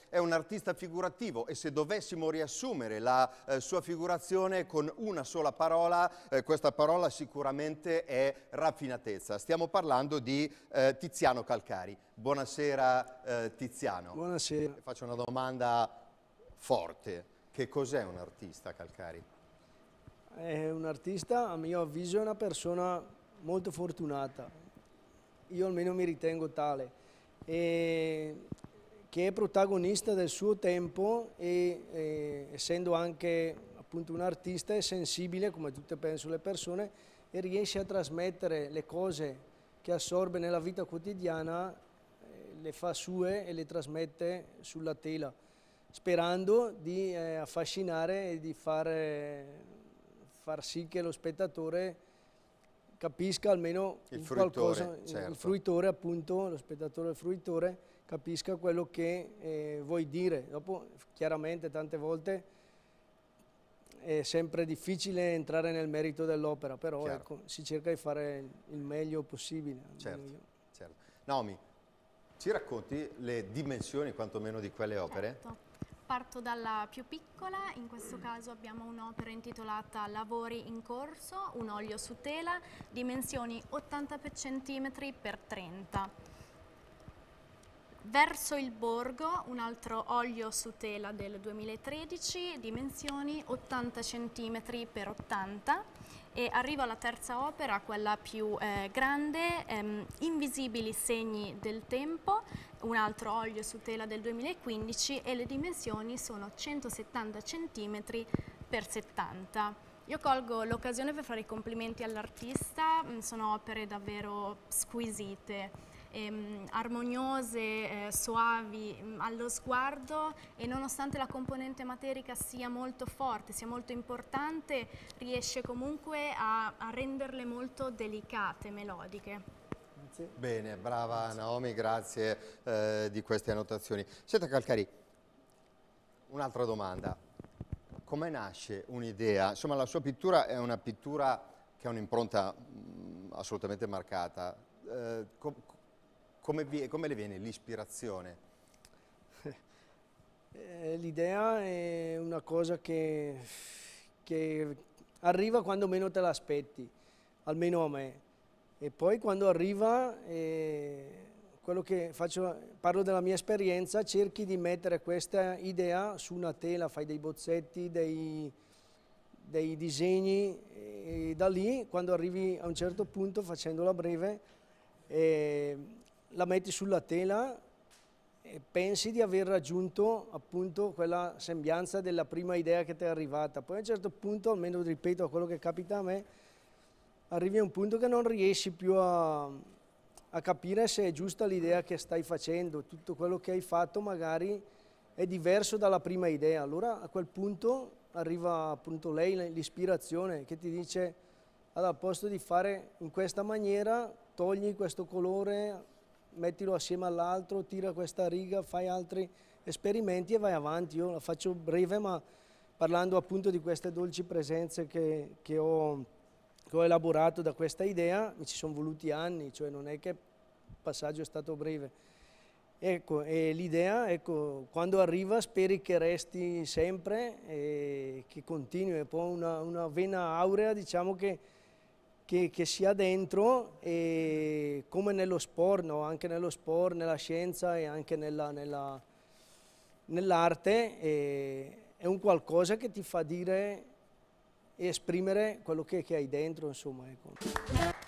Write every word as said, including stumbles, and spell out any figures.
è un artista figurativo e se dovessimo riassumere la eh, sua figurazione con una sola parola, eh, questa parola sicuramente è raffinatezza. Stiamo parlando di eh, Tiziano Calcari. Buonasera eh, Tiziano. Buonasera. Faccio una domanda forte. Che cos'è un artista, Calcari? È un artista, a mio avviso, è una persona molto fortunata. Io almeno mi ritengo tale. E che è protagonista del suo tempo e, e essendo anche appunto un artista è sensibile, come tutte penso le persone, e riesce a trasmettere le cose che assorbe nella vita quotidiana, eh, le fa sue e le trasmette sulla tela, sperando di eh, affascinare e di fare, far sì che lo spettatore capisca almeno il qualcosa, fruitore, certo. il fruitore appunto, lo spettatore il fruitore, capisca quello che eh, vuoi dire. Dopo chiaramente tante volte è sempre difficile entrare nel merito dell'opera, però ecco, si cerca di fare il meglio possibile. Certo, certo. Naomi, ci racconti le dimensioni quantomeno di quelle opere? Certo. Parto dalla più piccola, in questo caso abbiamo un'opera intitolata Lavori in corso, un olio su tela, dimensioni ottanta centimetri per trenta. Verso il borgo, un altro olio su tela del duemilatredici, dimensioni ottanta centimetri per ottanta. E arrivo alla terza opera, quella più eh, grande, ehm, Invisibili segni del tempo, un altro olio su tela del duemilaquindici e le dimensioni sono centosettanta centimetri per settanta. Io colgo l'occasione per fare i complimenti all'artista, sono opere davvero squisite. Ehm, armoniose, eh, soavi mh, allo sguardo e nonostante la componente materica sia molto forte, sia molto importante, riesce comunque a, a renderle molto delicate, melodiche. Grazie. Bene, brava grazie. Naomi, grazie eh, di queste annotazioni. Senta Calcari, un'altra domanda. Come nasce un'idea? Insomma, la sua pittura è una pittura che ha un'impronta assolutamente marcata. Eh, com Come, vi, come le viene l'ispirazione? Eh, L'idea è una cosa che, che arriva quando meno te l'aspetti, almeno a me. E poi quando arriva, eh, quello che faccio, parlo della mia esperienza, cerchi di mettere questa idea su una tela, fai dei bozzetti, dei, dei disegni, e da lì, quando arrivi a un certo punto, facendola breve, eh, la metti sulla tela e pensi di aver raggiunto appunto quella sembianza della prima idea che ti è arrivata. Poi a un certo punto, almeno ripeto a quello che capita a me, arrivi a un punto che non riesci più a, a capire se è giusta l'idea che stai facendo. Tutto quello che hai fatto magari è diverso dalla prima idea. Allora a quel punto arriva appunto lei, l'ispirazione, che ti dice: allora, al posto di fare in questa maniera, togli questo colore, mettilo assieme all'altro, tira questa riga, fai altri esperimenti e vai avanti. Io la faccio breve, ma parlando appunto di queste dolci presenze che, che, ho, che ho elaborato da questa idea, mi ci sono voluti anni, cioè non è che il passaggio è stato breve. Ecco, e l'idea, ecco, quando arriva speri che resti sempre e che continui, è poi una, una vena aurea, diciamo, che Che, che sia dentro, e come nello sport, no? Anche nello sport, nella scienza e anche nell'arte, nell è un qualcosa che ti fa dire e esprimere quello che, che hai dentro, insomma, ecco.